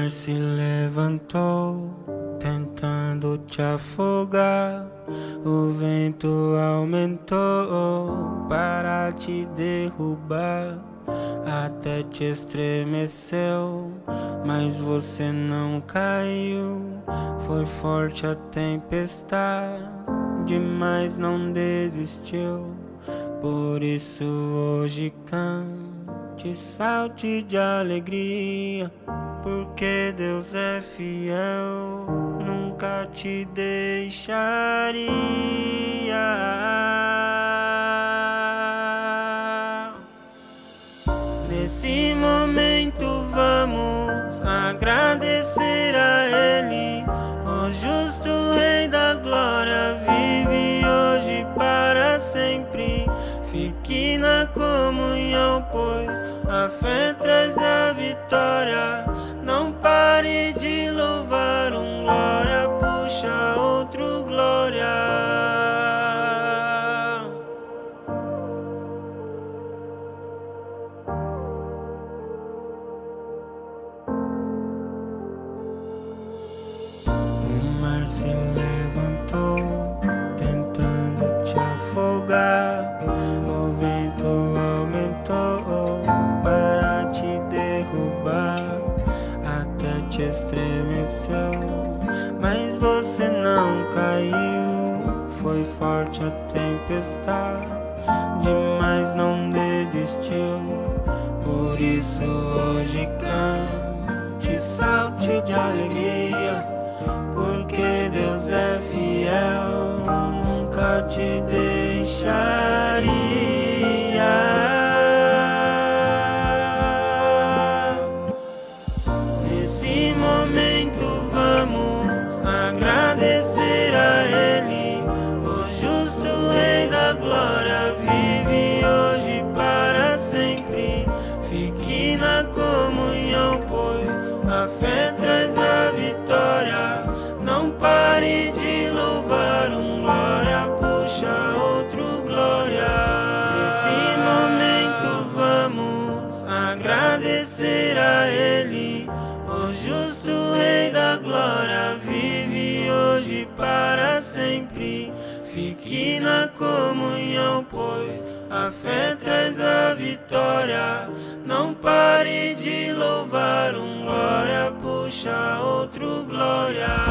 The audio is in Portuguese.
mar se levantou, tentando te afogar. O vento aumentou para te derrubar. Até te estremeceu, mas você não caiu. Foi forte a tempestade, mas não desistiu. Por isso hoje cante, salte de alegria, porque Deus é fiel, nunca te deixaria. Nesse momento vamos agradecer a Ele, o justo Rei da Glória vive hoje para sempre. Fique na comunhão, pois a fé traz a vitória. Não pare de louvar um glória, puxa outro glória. O mar se levantou, tentando te afogar. O vento aumentou para te derrubar. Até te estremeceu, mas você não caiu. Foi forte a tempestade, mas não desistiu. Por isso hoje cante, salte de alegria, porque Deus é fiel, nunca te deixaria. Nesse momento vamos agradecer a Ele, o justo Rei da Glória vive hoje para sempre. Fique na comunhão, pois a fé traz a vitória. Não pare de louvar um glória, puxa outro glória. Nesse momento vamos agradecer a Ele, o justo Rei da Glória vive hoje para sempre. Fique na comunhão, pois a fé traz a vitória. Não pare de louvar um glória, puxa outro glória.